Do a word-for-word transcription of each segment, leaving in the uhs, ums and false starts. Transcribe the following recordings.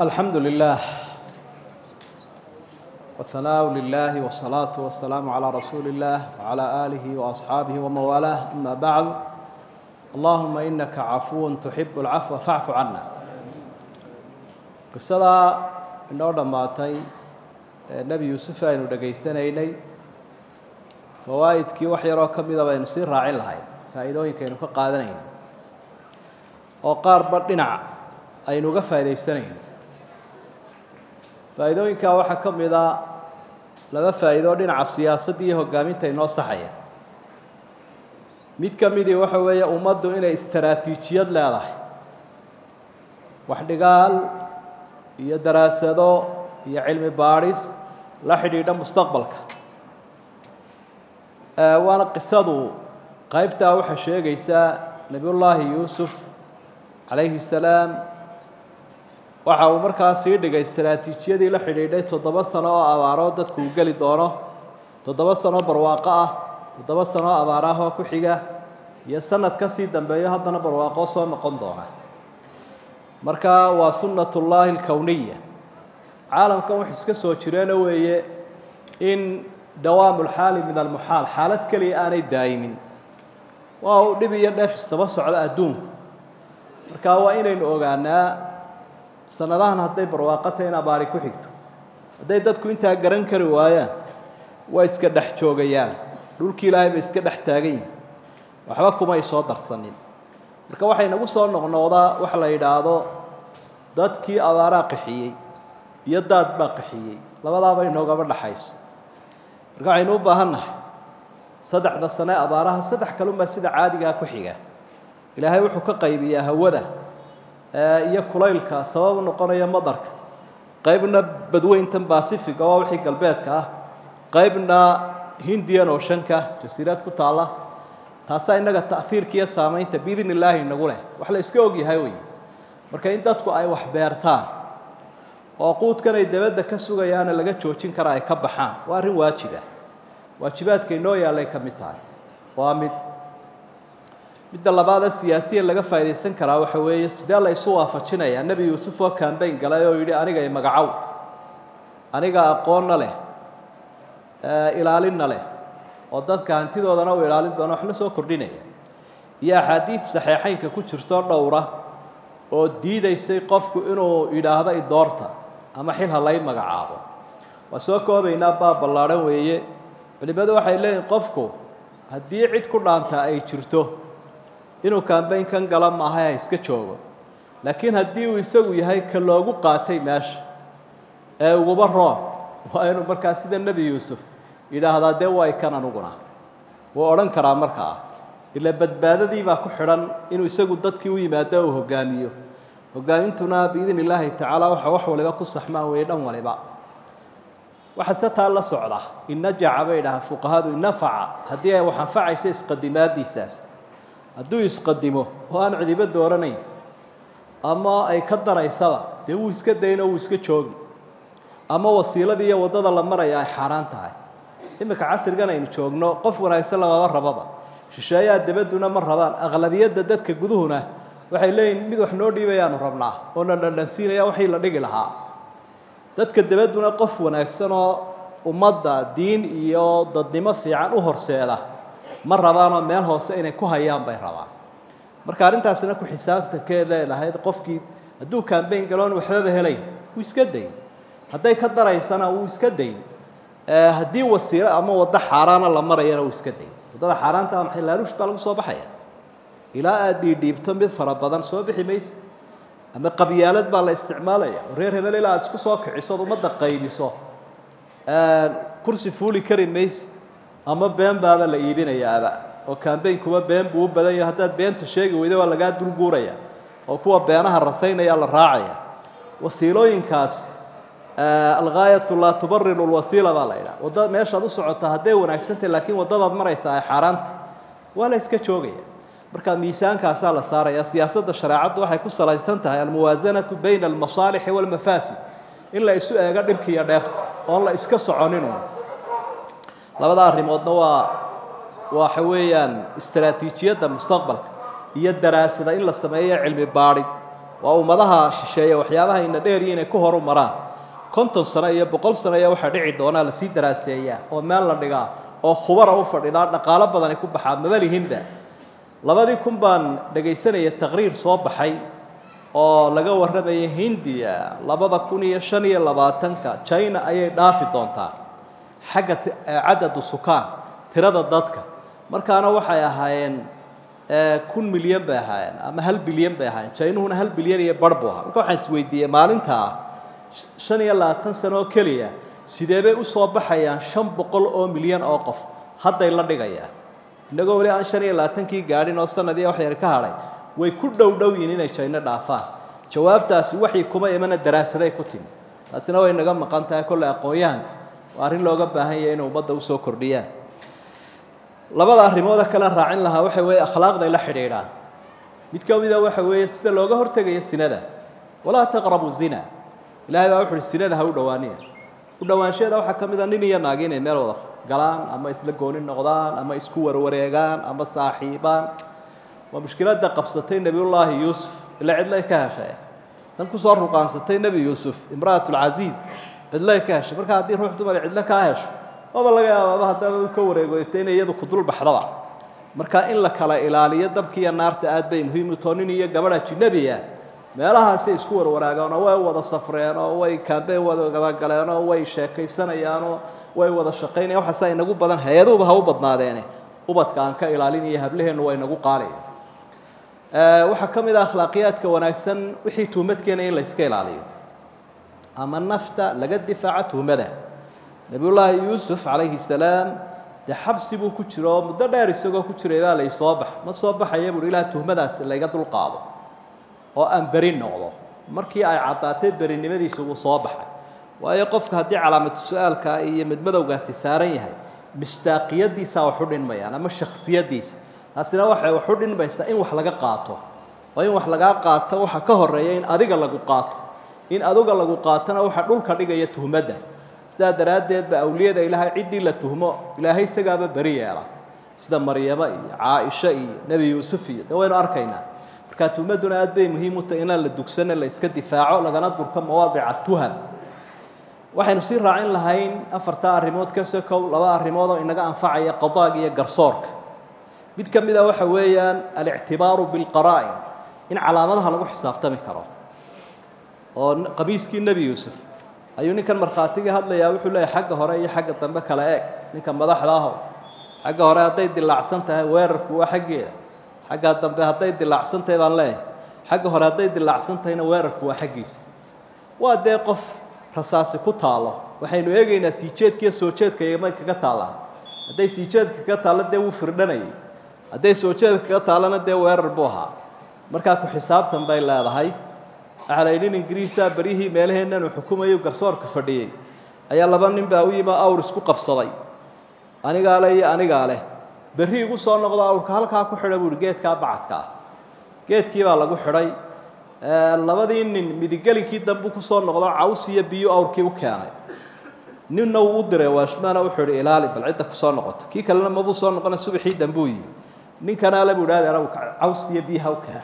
الحمد لله والثناء لله والصلاة والسلام على رسول الله وعلى آله وأصحابه وموالاه. أما بعد، اللهم إنك عفو تحب العفو فاعف عنا. قصدا إنه دماتي النبي يوسف إنه دقيسنيني فوائد كي وحي راكم إذا بينصير راعي لهاي فائدوين كانوا كقادنين وقار بدنا أي نوقف هذه السنين. فائدوين كواحد كم إذا لما فائدوين على السياسة دي هو قامين تينو صحيح. ميت كم إذا وحوي أمضوا إلى استراتيجية لا واحد قال هي دراسة ذو هي علم باريس لا حديد مستقبلك. أه وأنا قصده قيبتها وحشة جيسا نبي الله يوسف عليه السلام waxa uu markaas sii dhigay istiraatiijiyadii la xidhiidhay toddoba sano oo abaaro dadku u gali doono toddoba sano barwaaqo ah toddoba sano abaaraha ku xiga iyo sanad ka sii dambeeyo haddana barwaaqo soo noqon doona. marka waa sunnatullaahi alkawniyya caalamkan wax iska soo jireen weeye in dawaamul xaali min almuxaal xaalad kaliya aanay daayimin waa u dhib iyo dheef istaba socda adduunku. marka waa inaynu ogaanaa sanadahan hadday barwaaqata in abaari ku xigto hadday dadku intaa garan kari waayaan waa iska dhex joogayaan dhulkii ilaahay bay iska dhex taagan yihiin waxba kumay soo darsanin. marka waxay nagu soo noqnoqdaa wax la yidhaahdo dadkii abaaraa qaxiyey iyo daad baa qaxiyey labadaaba inoogama dhaxayso. marka waxaynu u baahannahay saddexda sane abaaraha saddex kalunbaa sida caadigaa ku xiga. ilaahay wuxuu ka qaybiyaa hawada iyo kulaylka sabab noqonaya madarka qaybna badweyntan Pacific oo wixii galbeedka ah qaybna Indian Ocean-ka jasiirad ku taala taasay inaga ta'thirkiya saameynta biidin Ilaahay nagu leh wax la iska og yahay way. marka in dadku ay wax beertaan oo quudkan ay dabadda ka sugayaan laga joojin kara ay ka baxaan waa arrin waajib ah waajibaadka inoo yaalay ka mid tahay. waa mid midda labaad siyaasiyan laga faa'iideysan karaa waxa weeye sida la isu waafajinaya nabi yuusuf oo campaign galay oo yiri aniga ay magacaw aniga aqoon leh ee ilaalin leh oo dadka hantidoodana u ilaalin doona wax la soo kordhinaya iyo xadiis saxiixaynka ku jirto dhowra oo diidaysay qofku inuu yiraahdo i doorta ama xil halay magacaabo. waa soo koobaynaa baab ballaaran weeye culimadu waxay leeyihiin qofku haddii cid ku dhaanta ay jirto inuu campaign kan gala ma aha iska joogo laakiin haddii uu isagu yahay ka loogu qaatay meesha ee ugu baro waa inuu markaa sida nabi yuusuf yiraahdaa dee way kan anuguna wuu oran karaa markaa ila badbaadadii baa ku xiran inuu isagu dadkii u yimaado oo hogaamiyo hogaamintuna biidin Ilaahay tacaala waxa wax waliba ku saxmaan way dhan waliba waxa sataa la socda in jacaaba ilaha fuqahadu nafaca haddii ay wax anfacaysa isqadimaadiisaas hadduu isqadimo oo aan cidiba dooranayn ama ay ka daraysaba dee wuu iska dayno wuu iska joogi ama wasiiladii iyo waddada la maraya ay xaaraan tahay. imika casrigan aynu joogno qof wanaagsan lamaba rababa shisheeyaa dabadduna ma rabaan aqlabiyadda dadka guduhuna waxay leeyihiin mid wax noo dhiibayaanu rabnaa oo na dhandhansiinaya waxii la dhigi lahaa. dadka dabadduna qof wanaagsan oo ummadda diin iyo dadnimo fiican u horseeda ma rabaanoo meel hoose inay ku hayaan bay rabaan. marka arrintaasina ku xisaabta ka leedahay qofkii hadduu campaign galoon waxba helay wuu iska day hadday ka daraysana wuu iska day haddii wasiiro ama waddo xaaraana la marayana wuu iska day waddada xaaraanta ah maxay laaluush baa lagu soo baxaya ilaa aad dhiidhiibto mid fara badan soo bixi maysid ama qabyaalad baa la isticmaalaya reer hebel ilaa aad isku soo kiciso ummadda qaybiso kursi fuuli kari maysid ama been baaba la iibinayaaba oo campaign kuwa been buu badan yahay haddaad beenta sheegi weydo waa laga dul guuraya oo kuwa beenaha rasaynaya la raacaya. wasiilooyinkaas alghaayatu la tubarriru alwasiila baa la yiraahdaa wadada meesha aad u socotaa hadday wanaagsantahay laakiin wadadaad maraysaa ay xaaraanta waa la iska joogaya. marka miisaankaas la saaraya siyaasadda shariicadu waxay ku salaysan tahay almuwaasanatu bayna almasaalih walmafaasid in la isu eego dhibka iyo dheefta oo la iska soconin. labada arrimoodna waa waxa weeyaan istiraatiijiyadda mustaqbalka iyo daraasada in la sameeyo cilmi baarid وأمضها شيء وحيابها إن ديرين كهر مران كنتم سنة بقول سنة وحدعي دونا لسيد دراسية ومال لدقاء أو خبر أو فرد نقالة بدن يكون بحال مبالي هندا لبادي كومبان دقيسنا التغرير صوب حي أو لقوا وربي هندية لبادا كوني شنية لباتنكا تشاينا أي دافي دونتا حاجة عدد السكان تراد الضدك مركانا وحيا هاين كون مليون بهاين أما هل بليون بهاين تشاينا هنا هل بليون يبربوها مركا حين سويدية مالنتا شنية لا تنسنو كلية سيدابي أصوب حيان شن بقول أو مليون أوقف هذا يلا دقيا نقول لي عن شنية لا تنكي قاعدين وصلنا دي وحيا ركهاري ويكون دو دو ينين تشاينا دافع جواب تاس وحي كما يمن الدراسة ذي كتير لكن هو إنه قام قانتها كل أقويان وأرين لو جب هي إنه بدأ وسو كرديان لبضع الرمودا كلا راعين لها وحوي أخلاق ذي لحريران متكوي ذا وحوي ست لو جهر تجي السنة ولا تقربوا الزنا لا يبقى السنة هو دوانية ودوان شيء ذا وحكم إذا نيني ناقين مير وظف قلان أما يسلقون النقدان أما يسكور وريجان أما صاحبان ومشكلات ده قبضتين نبي الله يوسف اللي عدله كهشة تنكو صار قانصتين نبي يوسف امرأة العزيز عدله كهشة مركا هدي روح دمر عدله كهش والله يا بابا هذا كوري ويتين يدو كدول بحضرة مركا إن لك على إلالية دبكي النار تأد بي مهم تونيني قبل النبي ما لها سيس كور وراجعنا وين وذا صفرين وين كابين وذا قلقلنا وين شاكي سنة يانو وين وذا شقين وحسين نقول بدن هيدو بهو بدنا دينه وبد كان كإلاليني يهبلهن وين نقول قاري أه وحكم إذا أخلاقيات كوناكسن وحي تومت كينا إلا يسكيل عليه أما النفط لقد دفاعته مدى نبي الله يوسف عليه السلام تحبس بو كتير مدة دارس سجوا كتير يبالي صباح ما صباح يبور إلى تهمة اللي قد القاضي أو أمبرين نقضه مركي أي عطاته برين مدي سجوا صباح ويقف هذه علامة السؤال كأي مدمدة وقاسي ساريها مشتاقية دي ساو حرين ما يعني مش شخصية دي هسنا waxa xudin baysta in wax laga qaato oo in wax laga qaato waxa ka horeeya in adiga lagu qaato in adiga lagu qaatana waxa dhulka dhigaya tuhmada sida daraadeed ba awliyada ilaahay cidii la tuhmo ilaahay isagaaba bari yeela sida maryama iyo caaisha iyo nabi yuusuf iyo dawaynu arkayna marka tuhmaduna aad bay muhiim u tahay in la dugsana la iska difaaco lagana durka mawaadica tuham waxaynu si raacin lahayn afarta arimood ka soo kow laba arimood oo inaga anfacaya qadaaga iyo garsoorka mid kamida waxa weeyaan al-i'tibaaru bil qara'in in calaamadaha lagu xisaabtami karo oo qabiiskii nabi yuusuf ayuu ninkan marxaatiga hadlaya wuxuu leeyahay xagga hore iyo xagga dambe kala eeg ninka madaxda ah xagga hore haday dilaacsan tahay weerarku waa xaggeeda xagga dambe haday dilaacsan tahay baan leeyahay xagga hore haday dilaacsan tahayna weerarku waa xaggiisa waa dee qof rasaasi ku taalo waxaynu eegaynaa sii jeedkiyo soo jeedka iyo ma kaga taalaa haday sii jeedka kaga taalo dee wuu firdhanayay hadday soo jeedka kaga taalana dee weerar buu ahaa markaa ku xisaabtan bay leedahay axlaynin ingiriisa barihii meelaheennan uu xukumayo garsoorka fadhiyey ayaa laba nin baa u yima awr isku qabsaday anigaa le iyo anigaa leh berri igu soo noqdo awrka halkaa ku xidha buuhi geedkaa bacadka ah geedkii baa lagu xidhay labadii nin midigelinkii dambu ku soo noqdo caws iyo biyo awrkii u keenay ninna uu u diray waashmaana wuxuu yidhi ilaali bal cidda ku soo noqoto kii kalena mabuu soo noqona subaxii dambuu yimi ninkana la buudhaad araw cawskiya biyaha u ka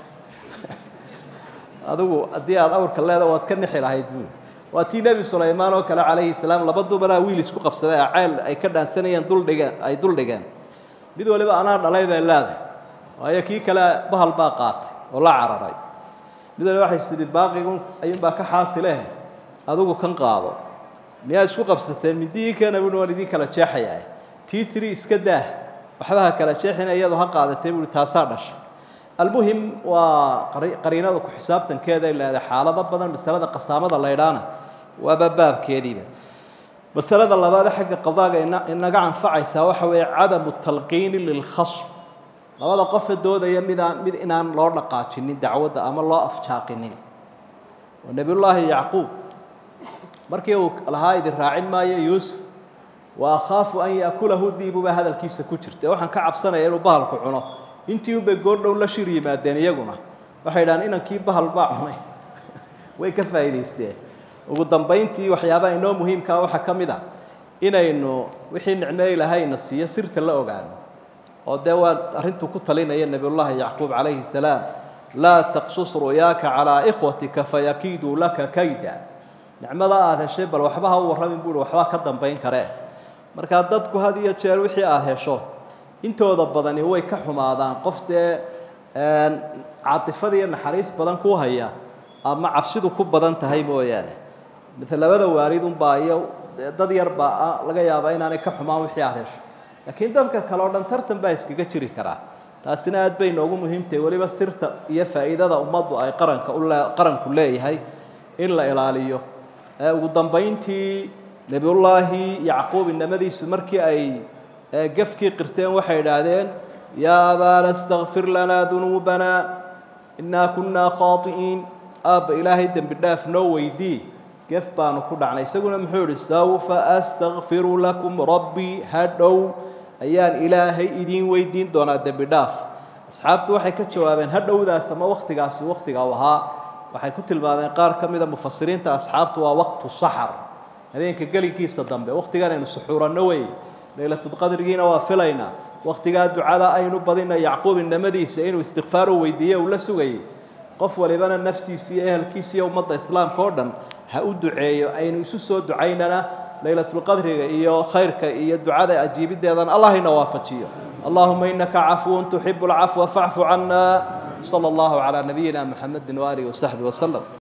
adigu hadii aad awrka leedahay waad ka nixi lahayd buu waa tii nabi Suleymaan oo kale calayhi salaam laba dumar wiil isku qabsaday acayl ay ka dhaansanayeen dul dhigan ay dul dhigan mid waliba ana dhalay bay leedahay waayo kii kale bahal baa qaatay oo la cararay mid waliba waxay sidii baaqigu ayun baa ka xaasilay adigu kan qaado miyaa isku qabsateen midii kana buu walidii kala jeexayay tii tiri iska daa waxba kala jeexina iyadoo ha qaadatay buu taasaa dhashay المهم وقرينه ku xisaabtankeeda ilaa xaalada badan masalada qasaamada leeydana waa baab keediba masalada labaad xagga qadaaga inaga anfacaysa waxa weey cadamu talqiin lil khasm labada qof doodaya midaan mid inaan loo dhaqaajinin dacwada ama loo afjaaqinin wa nabiyullaahi yaqub markii uu lahaa idin raacin maayo yuusuf wa akhafu an yakulahu dhibu ba hadalkiisa ku jirtay waxaan ka cabsanayaa inuu bahalku cuno intii uu begoordhow la shir yimaadeen iyaguna waxay yiraahdeen inankii bahal baa cunay way ka faa'iideysteen ugu dambeyntii waxyaabaha inoo muhiimka ah waxa kamid ah inaynu wixii nicmo ilaahayna siiyo sirta la ogaano oo dee waa arintu ku talinaya nabiyullaahi yaqub calayhi salaam لا تقصص رؤياك على إخوتك فيكيدوا لك كيدا نعمة هذا الشيء بل وحبها ورمي بقول وحبها كدم بين كراه marka dadku had iyo jeer wixii aad hesho intooda badani way ka xumaadaan qofte een caatifada iyo naxariis badan ku haya ama cabsidu ku badan tahay mooyaane mid labada waalid un baa iyo dad yar baa laga yaabaa inaanay ka xumaan wixii aad hesho laakiin dadka kale oo dhan tartan baa iskaga jiri karaa taasina aad bay noogu muhiimtahay waliba sirta iyo faa'iidada ummaddu ay qaranka u qaranku leeyahay in la ilaaliyo ugu dambeyntii nabiyullaahi yacquub inamadiisu markii ay gafkii qirteen waxay idhaahdeen yaa abaana astaghfir lanaa dunuubana innaa kunnaa khaati'iin aabba ilaahay dembi dhaaf noo weydii gaf baanu ku dhacnay isaguna muxuu yidhi sawfa astaghfiru lakum rabbii hadhow ayaan ilaahay idiin weydiin doonaa dembi dhaaf asxaabtu waxay ka jawaabeen hadhowdaas ama waqtigaasi waqtiga u ahaa waxay ku tilmaameen qaar ka mid a mufasiriinta asxaabtu waa waqtu saxar habeenka gelinkiisa dambe waqtigan aynu suxuuranno wey laylatul qadrigiina waa filaynaa waqtigaa ducada aynu badina yacquub inamadiisa inuu istikfaar u weydiiyo uu la sugayay qof walibana naftiisa iyo ehelkiisa iyo ummadda islaamka oo dhan ha u duceeyo aynu isu soo ducaynana laylatul qadriga iyo khayrka iyo ducada ajiibideedan allah ina waafajiyo اللهم إنك عفو تحب العفو فاعف عنا صلى الله على نبينا محمد وآله وصحبه وسلم